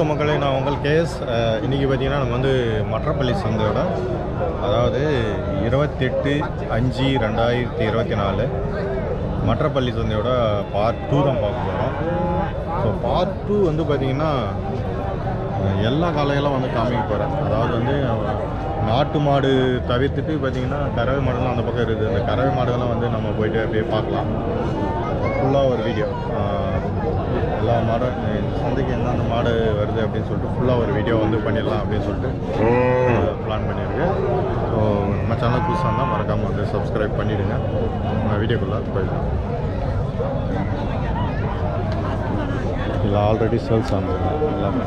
வணக்கம் மக்களே, நான் உங்கள் கேஎஸ். இன்றைக்கி பார்த்தீங்கன்னா நம்ம வந்து மற்றப்பள்ளி சந்தையோட, அதாவது 28/5/2024 மற்றப்பள்ளி சந்தையோட பார்ட் 2 தான் பார்க்க போகிறோம். ஸோ பார்ட் 2 வந்து பார்த்திங்கன்னா எல்லா காலையெல்லாம் வந்து காமிக்க போகிறேன். அதாவது வந்து நாட்டு மாடு தவிர்த்துட்டு பார்த்திங்கன்னா கறவை மாடுலாம் அந்த பக்கம் இருக்குது. அந்த கறவை மாடுகள்லாம் வந்து நம்ம போய்ட்டு அப்படியே பார்க்கலாம். ஃபுல்லாக ஒரு வீடியோ, எல்லா மாடும் இந்த சந்தைக்கு எந்தெந்த மாடு வருது அப்படின்னு சொல்லிட்டு ஃபுல்லாக ஒரு வீடியோ வந்து பண்ணிடலாம் அப்படின்னு சொல்லிட்டு பிளான் பண்ணியிருக்கேன். ஸோ நம்ம சேனல் புதுசாக இருந்தால் மறக்காமல் வந்து சப்ஸ்கிரைப் பண்ணிவிடுங்க. வீடியோக்குள்ளே போயிடலாம். இல்லை ஆல்ரெடி சேல்ஸ் ஆனது எல்லாமே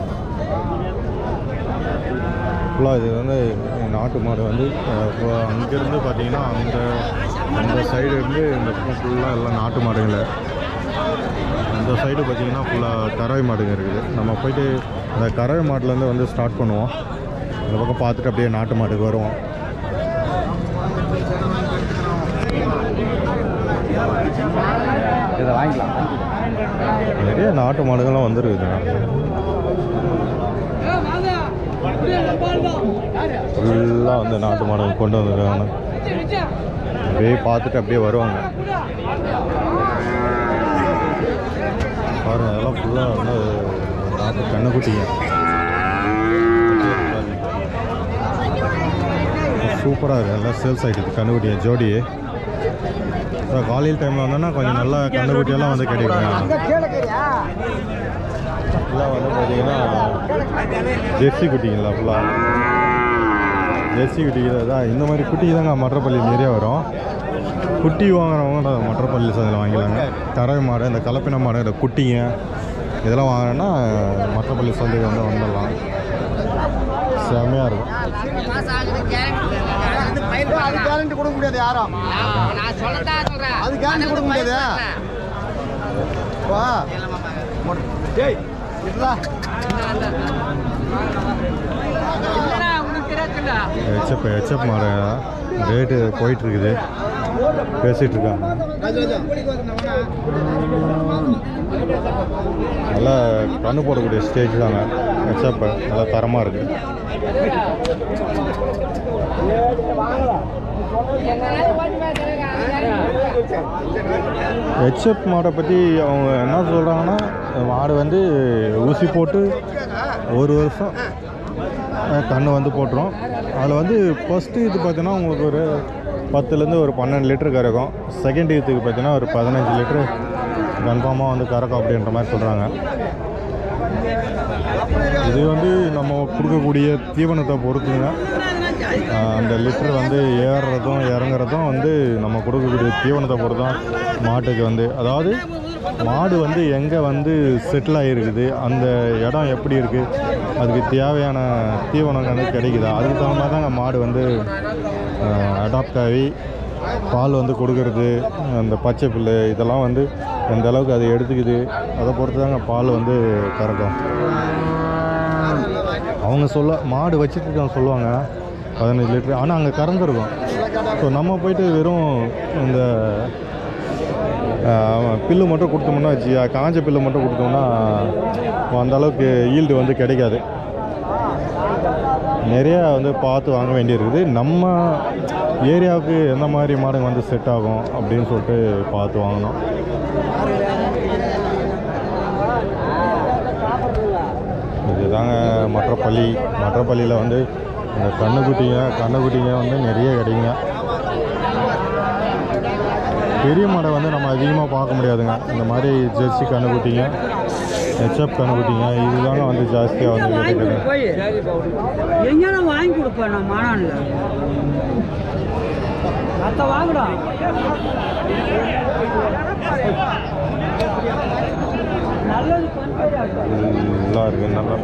ஃபுல்லாக. இது வந்து நாட்டு மாடு வந்து அங்கேருந்து பார்த்தீங்கன்னா அந்த சைடு இருந்து இந்த பக்கம் ஃபுல்லாக எல்லாம் நாட்டு மாடுங்கள. இந்த சைடு பார்த்திங்கன்னா ஃபுல்லாக கறவை மாடுங்க இருக்குது. நம்ம போய்ட்டு அந்த கறவை மாட்டிலேருந்து வந்து ஸ்டார்ட் பண்ணுவோம். இந்த பக்கம் பார்த்துட்டு அப்படியே நாட்டு மாட்டுக்கு வருவோம். இதை வாங்கிக்கலாம். நிறைய நாட்டு மாடுகள்லாம் வந்துருக்குது. ஃபுல்லாக வந்து நாட்டு மாடுகள் கொண்டு வந்துருக்காங்க. அப்படியே பார்த்துட்டு அப்படியே வருவாங்க. பாருங்கள், அதெல்லாம் ஃபுல்லாக வந்து நாட்டு கண்ணுக்குட்டிங்க. சூப்பராக இருக்குது. எல்லாம் சேல்ஸ் ஆகிடுது கண்ணுக்குட்டிங்க ஜோடி. ஸோ காலையில் டைமில் வந்தோன்னா கொஞ்சம் நல்லா கண்ணுக்குட்டியெல்லாம் வந்து கிடைக்கும். ஃபுல்லாக வந்து பார்த்தீங்கன்னா ஜெர்சி குட்டிங்களா, ஃபுல்லாக ஜெர்சி குட்டிகள் தான். இந்த மாதிரி குட்டி தாங்க மற்றப்பள்ளி நிறையா வரும். குட்டி வாங்குறவங்க மற்றப்பள்ளி சந்தையில் வாங்கிக்கலாங்க. கறவை மாடு, இந்த கலப்பின மாடு, இந்த குட்டிங்க இதெல்லாம் வாங்கினோன்னா மற்றப்பள்ளி சந்தைக்கு வந்து வந்துடலாம். செம்மையாக இருக்கும். அது கேரண்டி கொடுக்க முடியாது யாரும். அது கேரண்டி கொடுக்க முடியாது. ஹெச்எப் மாடு ரேட்டு போயிட்டுருக்குது, பேசிகிட்டு இருக்காங்க. நல்லா கண்ணு போடக்கூடிய ஸ்டேஜ் தாங்க ஹெச்எப். நல்லா தரமாக இருக்குது. ஹெச்எப் மாடை பற்றி அவங்க என்ன சொல்கிறாங்கன்னா, மாடு வந்து ஊசி போட்டு ஒரு வருஷம் கண்ணு வந்து போட்டுரும். அதில் வந்து ஃபஸ்ட்டு இது பார்த்தீங்கன்னா உங்களுக்கு ஒரு 10லேருந்து ஒரு 12 லிட்டரு கறக்கும். செகண்ட் இதுக்கு பார்த்தீங்கன்னா ஒரு 15 லிட்டரு கன்ஃபார்மாக வந்து கறக்கும் அப்படின்ற மாதிரி சொல்கிறாங்க. இது வந்து நம்ம கொடுக்கக்கூடிய தீவனத்தை பொறுத்துங்க. அந்த லிட்டர் வந்து ஏறுறதும் இறங்குறதும் வந்து நம்ம கொடுக்கக்கூடிய தீவனத்தை பொறுத்தான் மாட்டுக்கு வந்து. அதாவது மாடு வந்து எங்கே வந்து செட்டில் ஆகிருக்குது, அந்த இடம் எப்படி இருக்குது, அதுக்கு தேவையான தீவனம் வந்து கிடைக்குதா, அதுக்கு தகுந்த மாதிரி தாங்க மாடு வந்து அடாப்ட் ஆகி பால் வந்து கொடுக்கறது. அந்த பச்சை புல்லு இதெல்லாம் வந்து எந்த அளவுக்கு அது எடுத்துக்குது, அதை பொறுத்து தாங்க பால் வந்து கறக்கும். அவங்க மாடு வச்சுட்டு சொல்லுவாங்க 15 லிட்டரு, ஆனால் அங்கே கறந்துருக்கும். ஸோ நம்ம போயிட்டு வெறும் இந்த பில்லு மட்டும் கொடுத்தோம்னா வச்சு, காஞ்ச பில்லு மட்டும் கொடுத்தோம்னா அந்தளவுக்கு ஈல்டு வந்து கிடைக்காது. நிறையா வந்து பார்த்து வாங்க வேண்டியிருக்குது. நம்ம ஏரியாவுக்கு எந்த மாதிரி மாடுங்க வந்து செட் ஆகும் அப்படின்னு சொல்லிட்டு பார்த்து வாங்கணும். இதுதாங்க மற்றப்பள்ளியில் வந்து இந்த கண்ணுக்குட்டிங்க வந்து நிறைய கிடைக்குங்க. பெரிய மாடை வந்து நம்ம அதிகமாக பார்க்க முடியாதுங்க. இந்த மாதிரி ஜெர்சி கண்ணுக்குட்டிங்க, ஹெச்எப் கண்ணுக்குட்டிங்க இதுதாங்க வந்து ஜாஸ்தியாக வந்து கிடைக்குது. எங்கேயும் வாங்கி கொடுப்பேன் நான் மாநாடில் அத்தை வாங்கடா. நல்லது நல்லா இருக்கு. நல்லா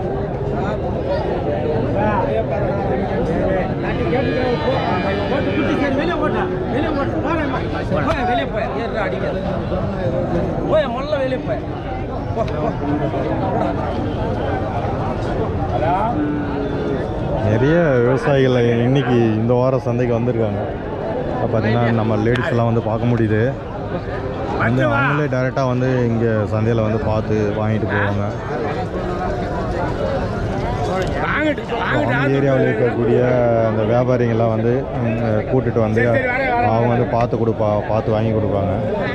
நிறைய விவசாயிகள் இன்னைக்கு இந்த வாரம் சந்தைக்கு வந்திருக்காங்க. பார்த்தீங்கன்னா நம்ம லேடிஸ் எல்லாம் வந்து பார்க்க முடியுது. வந்து அவங்களே டைரெக்டாக வந்து இங்கே சந்தையில் வந்து பார்த்து வாங்கிட்டு போவாங்க. அந்த ஏரியாவில் இருக்கக்கூடிய அந்த வியாபாரிகள்லாம் வந்து கூட்டிட்டு வந்து அவங்க வந்து பார்த்து வாங்கி கொடுப்பாங்க.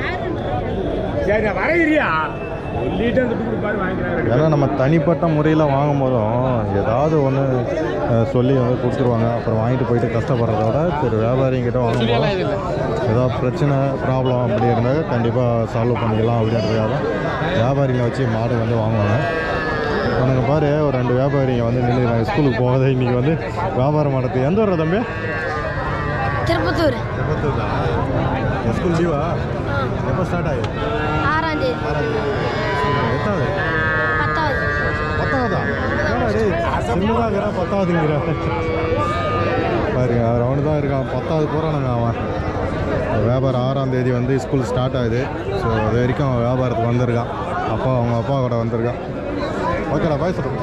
ஏன்னா நம்ம தனிப்பட்ட முறையில் வாங்கும் போதும் ஏதாவது ஒன்று சொல்லி வந்து கொடுத்துருவாங்க. அப்புறம் வாங்கிட்டு போயிட்டு கஷ்டப்படுறதோட சரி வியாபாரிங்கிட்ட வாங்கும்போது ஏதாவது பிரச்சனை ப்ராப்ளம் அப்படி இருந்தால் கண்டிப்பாக சால்வ் பண்ணிக்கலாம் அப்படின்றதுக்காக வியாபாரிகளை வச்சு மாடு வந்து வாங்குவாங்க. எனக்கு பாரு ஒரு 2 வியாபாரிங்க வந்து நின்று ஸ்கூலுக்கு போகாத இன்றைக்கி வந்து வியாபாரம் மாட்டது. எந்த ஊர் தம்பி? திருப்பத்தூர். திருப்பத்தூர் தான். ஸ்கூல் லீவா? எப்போ ஸ்டார்ட் ஆகுது? 6ஆம் தேதி. எத்தாவது? 10வது. 10வதா? சின்னதாக 10வதுங்கிற பாருங்க அவனு தான் இருக்கான். 10வது போகிறானுங்க அவன். வியாபாரம் 6ஆம் தேதி வந்து ஸ்கூல் ஸ்டார்ட் ஆகுது. ஸோ அது வரைக்கும் அவன் வியாபாரத்துக்கு வந்திருக்கான். அவங்க அப்பா கூட வந்திருக்கான். ஓகேடா பாய் சொல்கிறேன்.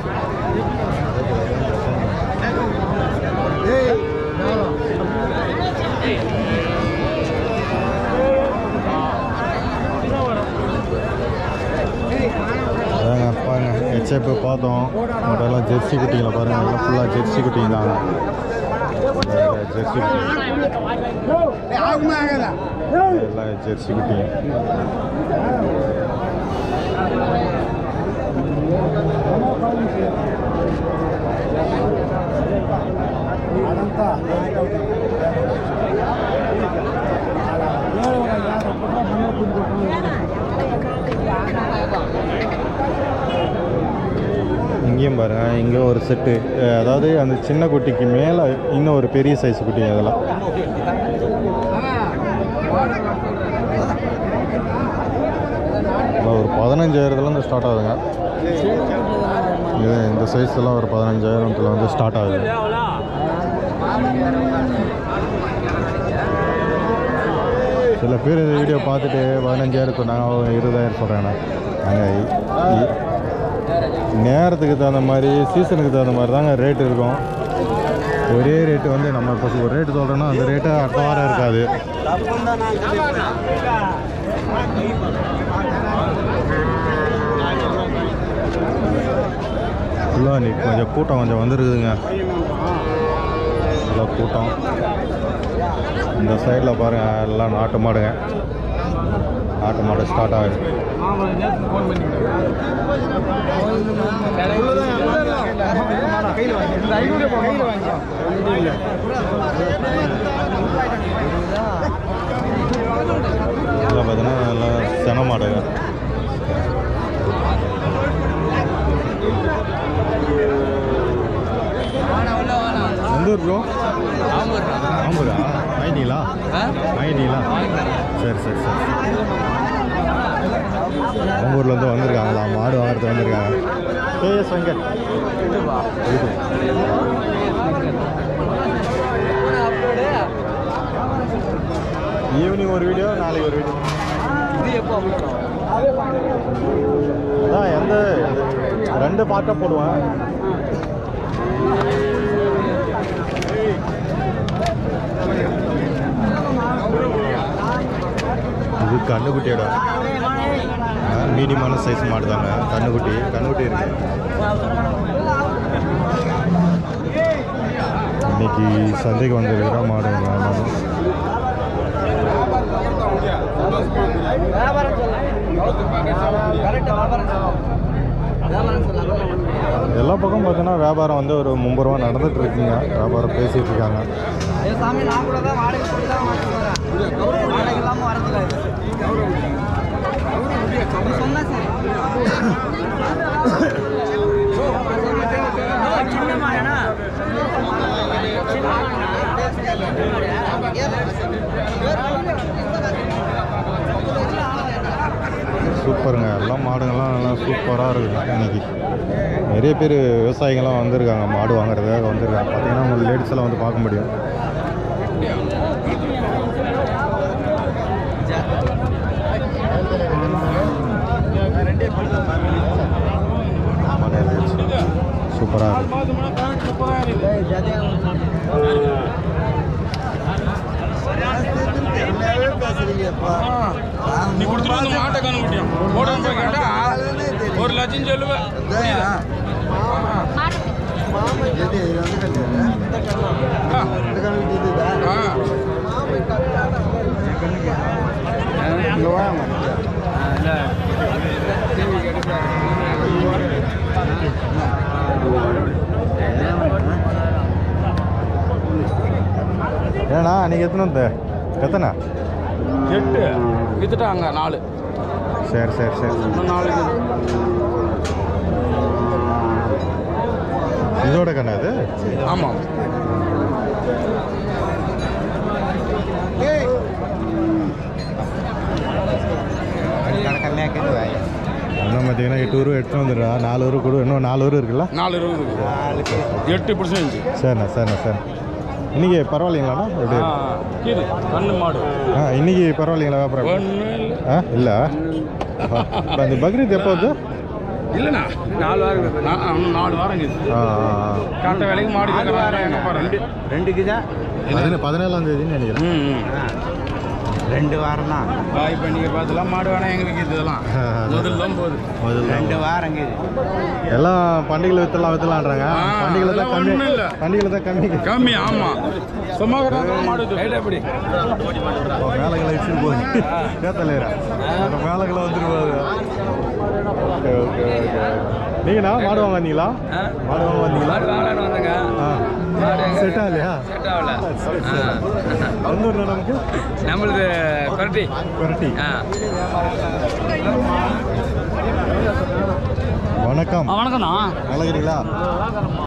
பாருங்க ஹெச்எப் பார்த்தோம். அதெல்லாம் ஜெர்சி குட்டிங்களை பாருங்கள். எல்லாம் ஃபுல்லாக ஜெர்சி குட்டிங்க தாங்க. ஜெர்சி எல்லாம் ஜெர்சி குட்டிங்க. இங்கேயும் பாருங்கள், இங்கே ஒரு செட்டு, அதாவது அந்த சின்ன குட்டிக்கு மேலே இன்னும் ஒரு பெரிய சைஸ் குட்டி. அதெல்லாம் ஒரு 15,000 ஸ்டார்ட் ஆகுதுங்க. இது இந்த சைஸ்லாம் ஒரு 15,000 வந்து ஸ்டார்ட் ஆகுது. சில பேர் இந்த வீடியோ பார்த்துட்டு 15,000 சொன்னாங்க, 20,000 சொல்கிறேங்கண்ணா. நாங்கள் நேரத்துக்கு தகுந்த மாதிரி சீசனுக்கு தகுந்த மாதிரி தாங்க ரேட்டு இருக்கும். ஒரே ரேட்டு வந்து நம்ம இப்போ ஒரு ரேட்டு சொல்கிறோன்னா அந்த ரேட்டு அடுத்த வாரம் இருக்காது. ஃபுல்லாக நீ கொஞ்சம் கூட்டம் கொஞ்சம் வந்துருக்குதுங்க. ஃபுல்லாக கூட்டம். இந்த சைடில் பாருங்கள் எல்லாம் நாட்டு மாடுங்க. நாட்டு மாடு ஸ்டார்ட் ஆகுது. இதில் பார்த்தீங்கன்னா எல்லாம் சென மாடுங்க. எந்த ஊர் ப்ரோ? ஆம்பூரா? வாங்கிட்டீங்களா? சரி சரி சரி. ஆம்பூர்லேருந்து வந்திருக்காங்களா மாடு வாங்குறது வந்திருக்காங்க. கேஎஸ் வெங்கட். ஈவினிங் ஒரு வீடியோ, நாளைக்கு ஒரு வீடியோ. அதான் எந்த 2 பார்ட்டாக போடுவேன். இது கண்ணுக்குட்டியோட மீடியமான சைஸ் மாடு தாங்க. கண்ணுக்குட்டி இருக்கு. இன்னைக்கு சந்தைக்கு வந்துருக்கிற மாடுங்க. எல்லா பக்கம் பார்த்தீங்கன்னா வியாபாரம் வந்து ஒரு 30 ரூபா நடந்துட்டு இருக்குங்க. வியாபாரம் பேசிட்டு இருக்காங்க. சூப்பருங்க. எல்லாம் மாடுங்கள்லாம் நல்லா சூப்பராக இருக்குது. இன்னைக்கு நிறைய பேர் விவசாயிகள்லாம் வந்திருக்காங்க மாடு வாங்குறதுக்காக வந்திருக்காங்க. பார்த்தீங்கன்னா உங்கள் லேடிஸ் எல்லாம் வந்து பார்க்க முடியும். சூப்பராக நீ கொடுத்துட்டு வந்து மாட்டை காண முடியும். போட கேட்டா 1 லட்சம் சொல்லுவேன். ஏண்ணா நீங்கள் எத்தனை 8 வித்துட்டாங்க 4. சரி சரி சரி. இன்னும் 4 இதோட கண்ணா அது? ஆமாம். இன்னும் பார்த்தீங்கன்னா 8 ஊர் எடுத்து வந்துடுறா. 4 ஊர் கூட இன்னும் 4 ஊர் இருக்குல்ல? 4 8 பிடிச்சி. சரிண்ணா சரிண்ணா சார். இன்றைக்கி பரவாயில்லைங்களாண்ணா? எப்படி கீது கண்ணு மாடு. இன்றைக்கி பரவாயில்லைங்களா வியாபாரம்? இல்லை. இப்போ அந்த பக்ரீத் எப்போ வந்து? இல்லைண்ணா 4 வாரம். இன்னும் 4 வாரம் இருக்குது. காட்ட வேலைக்கு மாடு கேட்குறாங்க. 2க்கு தான் 17ஆம் தேதின்னு நினைக்கிறேன். 2 வாரம் தான். இப்போ நீங்கள் பார்த்தலாம் மாடு வேணாம் எங்களுக்கு இதெல்லாம் முதல்ல தான் போகுது. 2 வாரங்க. எல்லாம் பண்டிகையில் விற்றலான்றாங்க. பண்டிகையில் தான் கம்மி. பண்டிகையில் தான் கம்மி. ஆமாம். சும்மா மாடு எப்படி மேலகளை வச்சுட்டு போகுது. கேத்தலையா மேலகளை வந்துட்டு போகுது. Okay okay okay. நீங்கண்ணா மாடு வாங்க வந்தீங்களா? மாடு வாங்க வந்தீங்களா? செட் ஆகலையா? எந்த ஊர் நமக்கு? நம்மளுது கொரட்டி. வணக்கம். வணக்கம்ண்ணா. நல்லா இருக்கிறீங்களா?